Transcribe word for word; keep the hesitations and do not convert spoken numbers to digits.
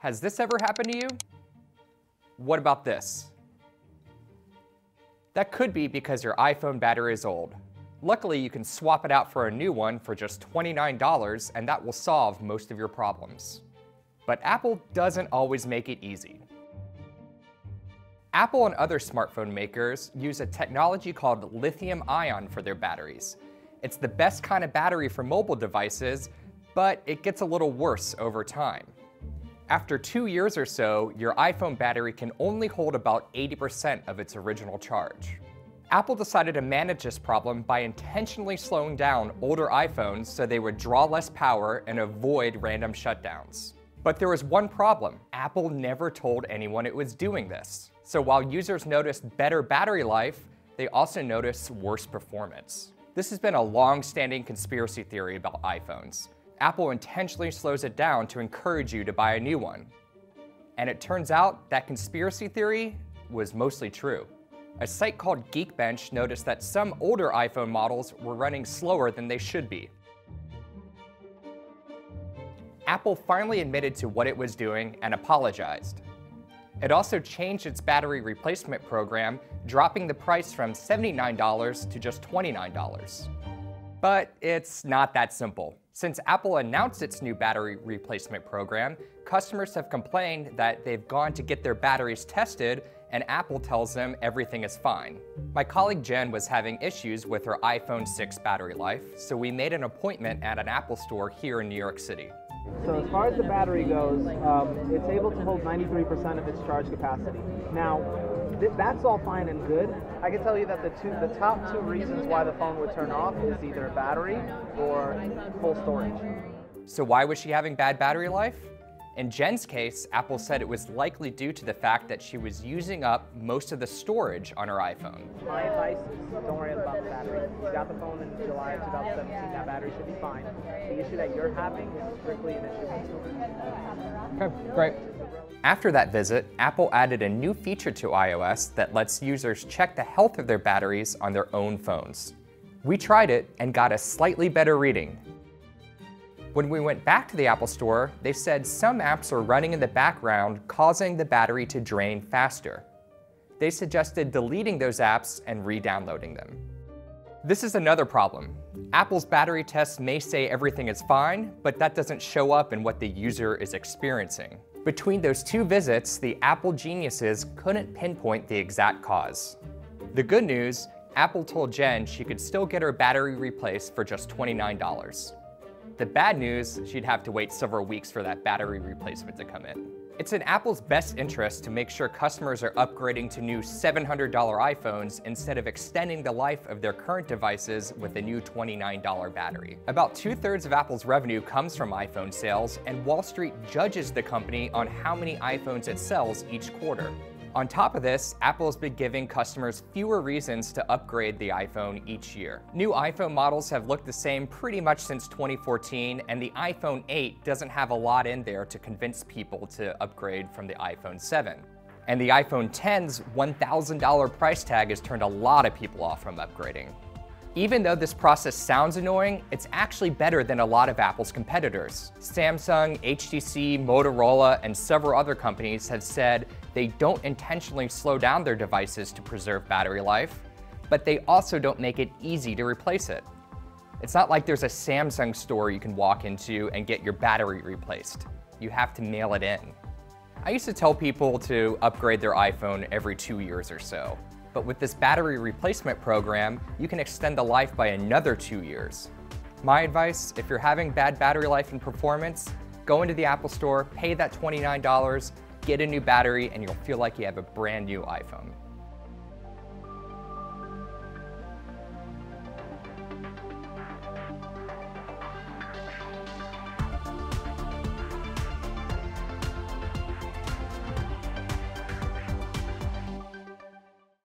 Has this ever happened to you? What about this? That could be because your iPhone battery is old. Luckily, you can swap it out for a new one for just twenty-nine dollars, and that will solve most of your problems. But Apple doesn't always make it easy. Apple and other smartphone makers use a technology called lithium ion for their batteries. It's the best kind of battery for mobile devices, but it gets a little worse over time. After two years or so, your iPhone battery can only hold about eighty percent of its original charge. Apple decided to manage this problem by intentionally slowing down older iPhones so they would draw less power and avoid random shutdowns. But there was one problem. Apple never told anyone it was doing this. So while users noticed better battery life, they also noticed worse performance. This has been a long-standing conspiracy theory about iPhones. Apple intentionally slows it down to encourage you to buy a new one. And it turns out that conspiracy theory was mostly true. A site called Geekbench noticed that some older iPhone models were running slower than they should be. Apple finally admitted to what it was doing and apologized. It also changed its battery replacement program, dropping the price from seventy-nine dollars to just twenty-nine dollars. But it's not that simple. Since Apple announced its new battery replacement program, customers have complained that they've gone to get their batteries tested and Apple tells them everything is fine. My colleague Jen was having issues with her iPhone six battery life, so we made an appointment at an Apple store here in New York City. So as far as the battery goes, um, it's able to hold ninety-three percent of its charge capacity. Now, th that's all fine and good. I can tell you that the two, the top two reasons why the phone would turn off is either battery or full storage. So why was she having bad battery life? In Jen's case, Apple said it was likely due to the fact that she was using up most of the storage on her iPhone. My advice is don't worry about the battery. You got the phone in July of two thousand seventeen, that battery should be fine. The issue that you're having is strictly an issue with storage. Okay, great. After that visit, Apple added a new feature to iOS that lets users check the health of their batteries on their own phones. We tried it and got a slightly better reading. When we went back to the Apple Store, they said some apps are running in the background, causing the battery to drain faster. They suggested deleting those apps and re-downloading them. This is another problem. Apple's battery tests may say everything is fine, but that doesn't show up in what the user is experiencing. Between those two visits, the Apple geniuses couldn't pinpoint the exact cause. The good news, Apple told Jen she could still get her battery replaced for just twenty-nine dollars. The bad news, she'd have to wait several weeks for that battery replacement to come in. It's in Apple's best interest to make sure customers are upgrading to new seven hundred dollar iPhones instead of extending the life of their current devices with a new twenty-nine dollar battery. About two-thirds of Apple's revenue comes from iPhone sales, and Wall Street judges the company on how many iPhones it sells each quarter. On top of this, Apple has been giving customers fewer reasons to upgrade the iPhone each year. New iPhone models have looked the same pretty much since twenty fourteen, and the iPhone eight doesn't have a lot in there to convince people to upgrade from the iPhone seven. And the iPhone ten's one thousand dollar price tag has turned a lot of people off from upgrading. Even though this process sounds annoying, it's actually better than a lot of Apple's competitors. Samsung, H T C, Motorola, and several other companies have said they don't intentionally slow down their devices to preserve battery life, but they also don't make it easy to replace it. It's not like there's a Samsung store you can walk into and get your battery replaced. You have to mail it in. I used to tell people to upgrade their iPhone every two years or so. But with this battery replacement program, you can extend the life by another two years. My advice, if you're having bad battery life and performance, go into the Apple Store, pay that twenty-nine dollars, get a new battery, and you'll feel like you have a brand new iPhone.